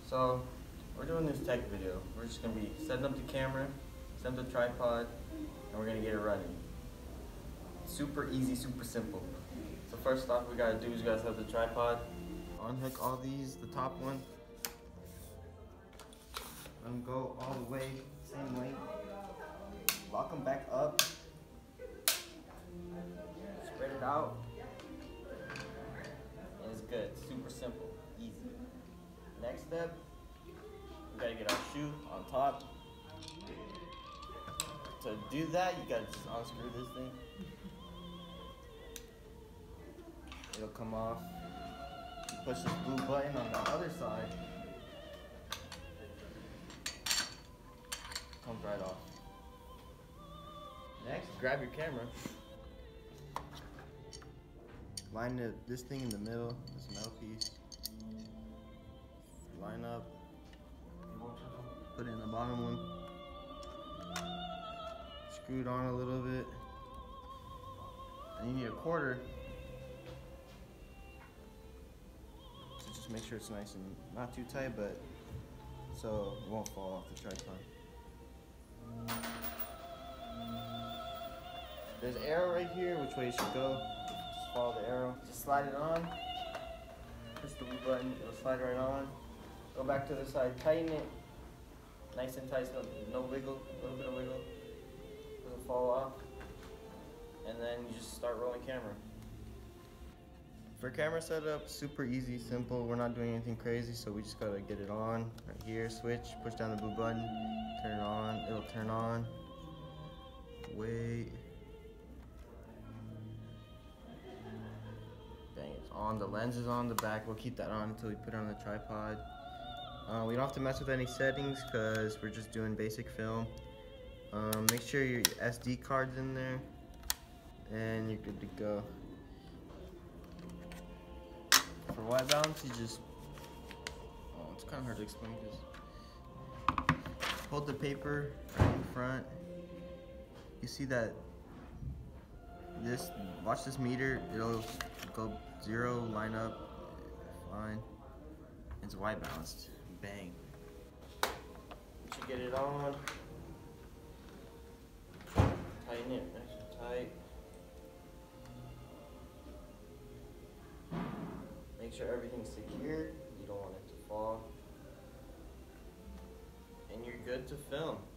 So, we're doing this tech video. We're just gonna be setting up the camera, setting up the tripod, and we're gonna get it running. Super easy, super simple. So first off, we gotta do is we gotta set up the tripod. Unhook all these, the top one. Let them go all the way, same length. Lock them back up. Spread it out. And it's good, super simple, easy. Next step, we gotta get our shoe on top. To do that, you gotta just unscrew this thing. It'll come off. You push this blue button on the other side. Comes right off. Next, grab your camera. Line this thing in the middle, this metal piece. Line up. Put it in the bottom one. Screw it on a little bit. And you need a quarter. So just make sure it's nice and not too tight, but so it won't fall off the tripod. There's an arrow right here, which way it should go. Just follow the arrow. Just slide it on. Push the blue button, it'll slide right on. Go back to the side, tighten it. Nice and tight, so no wiggle, a little bit of wiggle. Doesn't fall off. And then you just start rolling camera. For camera setup, super easy, simple. We're not doing anything crazy, so we just gotta get it on. Right here, switch, push down the blue button, turn it on, it'll turn on. Wait. Bang, it's on. The lens is on the back. We'll keep that on until we put it on the tripod. We don't have to mess with any settings because we're just doing basic film. Make sure your SD card's in there and you're good to go. For white balance, you just, it's kind of hard to explain because hold the paper right in front. You see that watch this meter, it'll go 0, line up, fine. It's white balanced. Bang. You should get it on. Tighten it nice and tight. Make sure everything's secure. You don't want it to fall. And you're good to film.